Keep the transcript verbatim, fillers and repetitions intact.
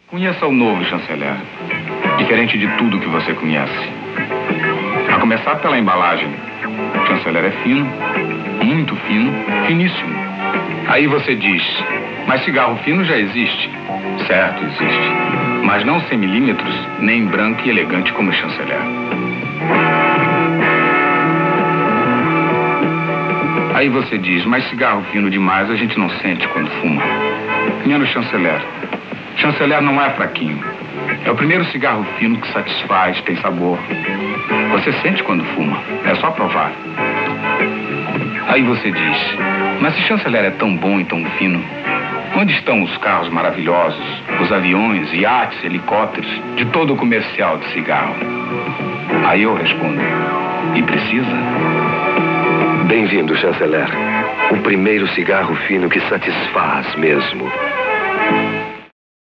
Conheça o novo chanceler. Diferente de tudo que você conhece. A começar pela embalagem. O chanceler é fino, muito fino, finíssimo. Aí você diz, mas cigarro fino já existe. Certo, existe. Mas não cem milímetros, nem branco e elegante como o chanceler. Aí você diz, mas cigarro fino demais a gente não sente quando fuma. Menos chanceler. Chanceler não é fraquinho. É o primeiro cigarro fino que satisfaz, tem sabor. Você sente quando fuma. É só provar. Aí você diz, mas se chanceler é tão bom e tão fino, onde estão os carros maravilhosos, os aviões, iates, helicópteros, de todo o comercial de cigarro? Aí eu respondo, e precisa? Bem-vindo, chanceler. O primeiro cigarro fino que satisfaz mesmo.